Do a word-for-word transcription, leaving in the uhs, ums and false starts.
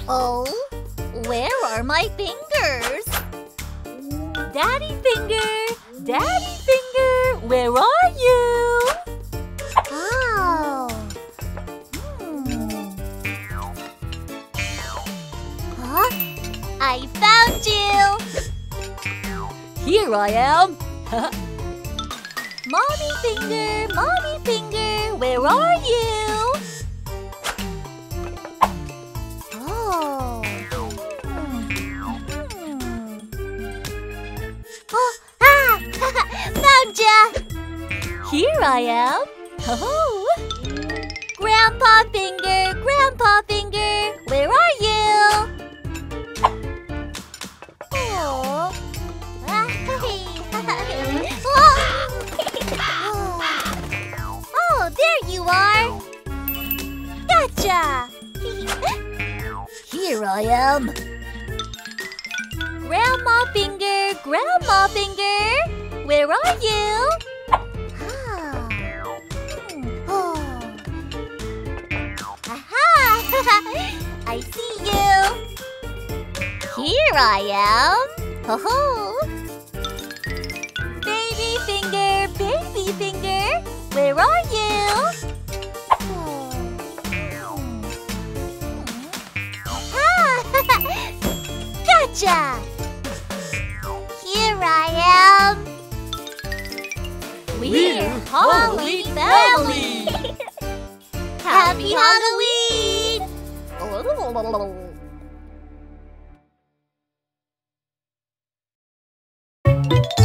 Oh, where are my fingers? Daddy Finger! Daddy Finger! Where are you? Oh. Hmm. Huh? I found you! Here I am! Mommy Finger! Mommy Finger! Where are you? Oh. Oh, ah! Found ya! Here I am! Oh! Grandpa Finger! Grandpa Finger! Where are you? Oh! Oh, there you are! Gotcha! Here I am! Grandma Finger! Grandma Finger! Where are you? Ah. Hmm. Oh. Aha! I see you! Here I am! Ho-ho! Baby Finger! Baby Finger! Where are you? Oh. Aha! Gotcha! Here I am! We're Holly Family! Happy Halloween!